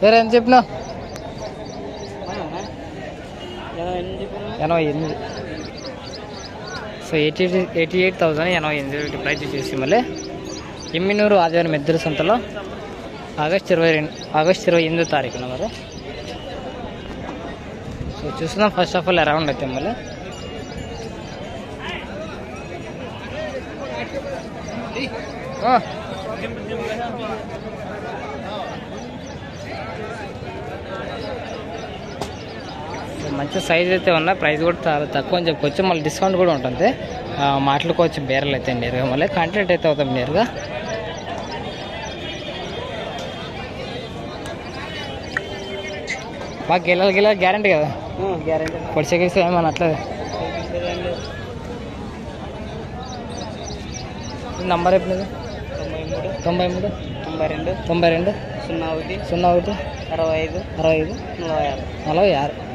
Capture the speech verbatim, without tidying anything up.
వేరే ఎంత చెప్పినావు? ఎనభై ఎనిమిది. So eighty eighty eight thousand ఎనభై ఎనిమిది ప్రైజ్ వచ్చేసి మళ్ళీ ఎమ్మినూరు ఆదివారం ఎద్దుల సంతలో ఆగస్ట్ ఇరవై రెండు ఆగస్ట్ ఇరవై ఎనిమిదో తారీఖున మరి. సో చూస్తున్నాం ఫస్ట్ ఆఫ్ ఆల్ అరౌండ్ అయితే మళ్ళీ మంచి సైజ్ అయితే ఉన్నా, ప్రైస్ కూడా చాలా తక్కువ అని చెప్పుకోవచ్చు. మళ్ళీ డిస్కౌంట్ కూడా ఉంటుంది, మాట్లాడుకోవచ్చు బేరలు అయితే నేరుగా. మళ్ళీ కాంటాక్ట్ అయితే అవుతాం నేరుగా. బాగా గెలాలి గెలాలి గ్యారంటీ కదా? గ్యారంటీ. పొడిచేకిస్తే ఏమన్నా అట్లా నంబర్ అయిపోయింది. తొంభై మూడు తొంభై రెండు తొంభై రెండు సున్నా ఒకటి సున్నా ఒకటి అరవై ఐదు అరవై ఐదు నలభై ఆరు నలభై ఆరు